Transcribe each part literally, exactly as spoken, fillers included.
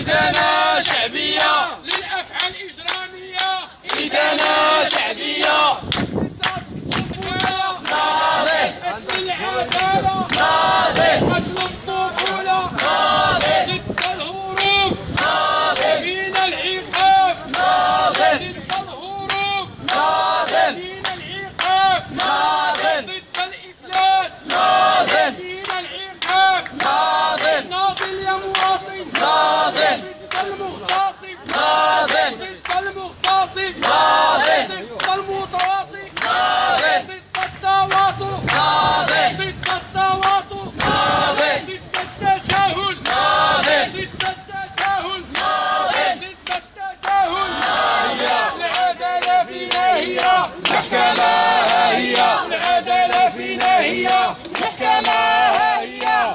إدانة شعبية للأفعال الإجرامية، إدانة شعبية ناضل أجل العدالة، ناضل أجل الطفولة، ناضل ضد الهروب ناضل من العقاب، ناضل ضد الهروب ناضل من العقاب، ناضل ضد الإفلات ناضل من العقاب، ناضل ناضل يا مواطن، ناضل ضد المغتصب، ناضل ضد المغتصب، ناضل ضد المتواطئ، ناضل ضد التواطؤ، ناضل ضد التواطؤ، ناضل ضد التساهل، ناضل ضد التساهل، ناضل ضد التساهل. العدالة فينا هي، محكمة ها هي العدالة فينا هي، محكمة ها هي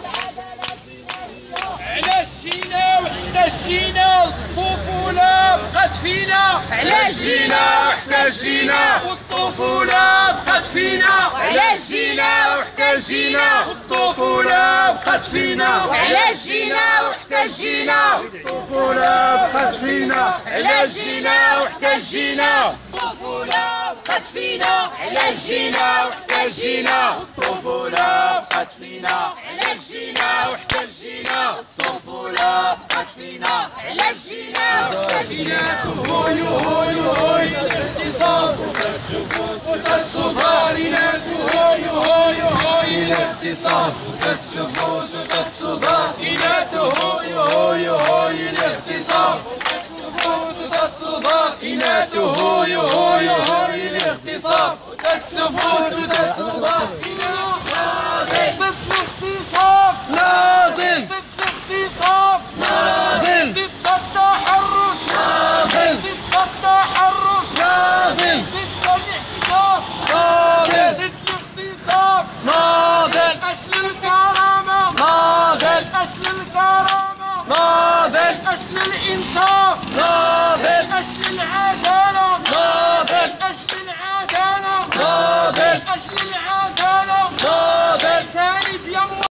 علاش جينا واحتجينا، الطفولة بقات فينا، علاش جينا واحتجينا والطفولة بقات فينا، علاش جينا واحتجينا الطفولة بقات فينا، علاش جينا واحتجينا الطفولة بقات فينا، علاش جينا واحتجينا الطفولة بقات فينا، علاش جينا واحتجينا الطفولة بقات فينا، علاش جينا واحتجينا الطفولة بقات فينا، علاش جينا واحتجينا هوي هوي هوي الاغتصاب وتتصدى ريناتو هوي هوي هوي الاغتصاب وتتسفوس وتتصدى ريناتو هوي هوي هوي الاغتصاب وتتصدى ريناتو هوي هوي هوي الاغتصاب وتتصفوس وتتصدى ضد الاغتصاب، ناضل ضد الاغتصاب، ناضل ضد التحرش، ناضل ضد التحرش، ناضل ضد الاحتجاج، ناضل ضد الاغتصاب، ناضل أجل الكرامة، ناضل أجل الكرامة، ناضل أجل الإنصاف، ناضل أجل العدالة، ناضل أجل العدالة، ناضل أجل العدالة.